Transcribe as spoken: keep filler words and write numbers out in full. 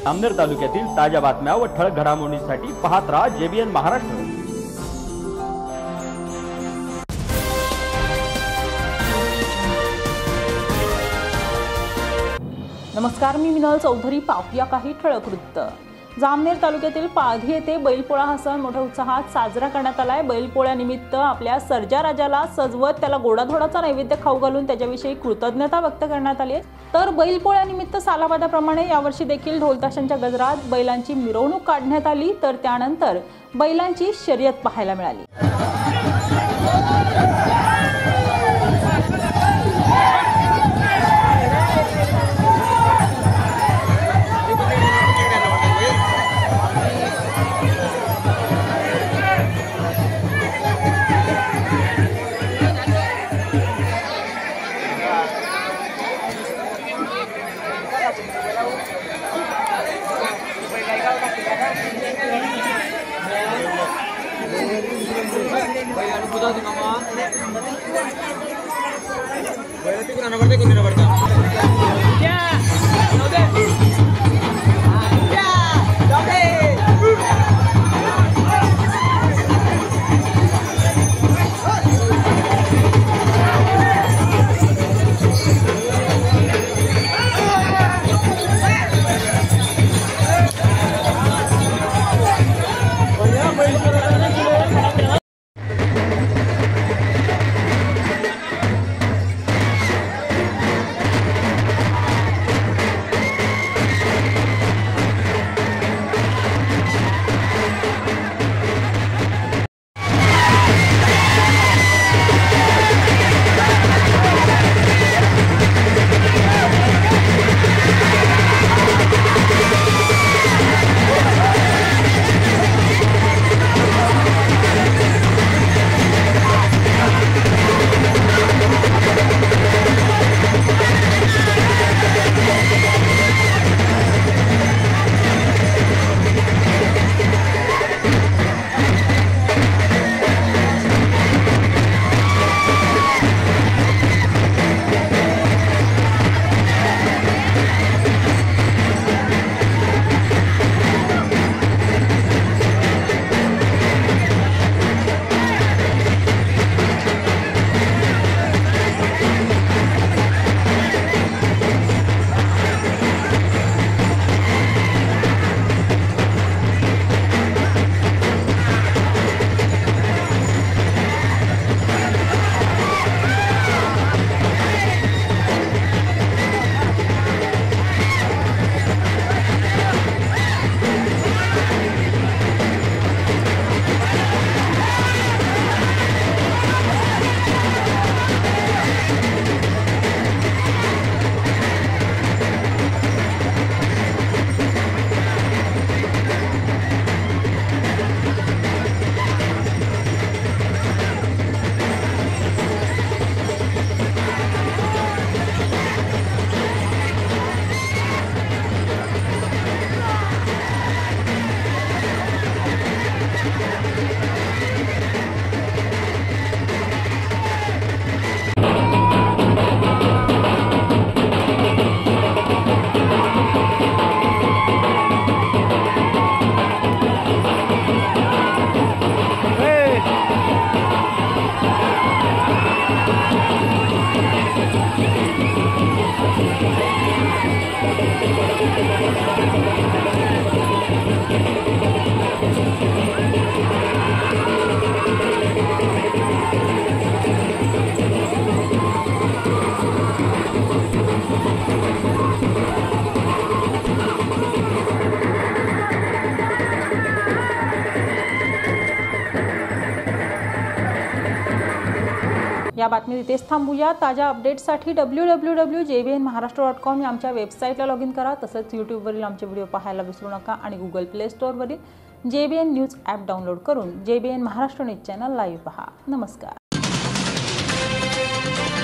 जामनेर तालुक्यातील ताज्या बातम्या व ठळक घडामोडींसाठी पाहत राहा जेबीएन महाराष्ट्र। नमस्कार, मी मिनल चौधरी। पाहूया काही ठळक वृत्त। जामनेर तालुक्यातील पाधी येथे बैलपोळा हा सण मोठ्या उत्साहात साजरा करण्यात आलाय। बैलपोळ्यानिमित्त आपल्या सर्जा राजाला सजवत त्याला गोडाधोडाचा नैवेद्य खाऊ घालून त्याच्याविषयी कृतज्ञता व्यक्त करण्यात आली। तर बैलपोळ्यानिमित्त सालाबादाप्रमाणे यावर्षी देखील ढोलताशांच्या गजरात बैलांची मिरवणूक काढण्यात आली। तर त्यानंतर बैलांची शर्यत पाहायला मिळाली। या बातमी इथेच थांबूया। ताज्या अपडेट्ससाठी W W W dot J B N Maharashtra dot com या आमच्या वेबसाईटला लॉग इन करा। तसंच यूट्यूबवरील आमचे व्हिडिओ पाहायला विसरू नका आणि गुगल प्ले स्टोअरवरील J B N news app download करून J B N Maharashtra news channel live पहा। नमस्कार।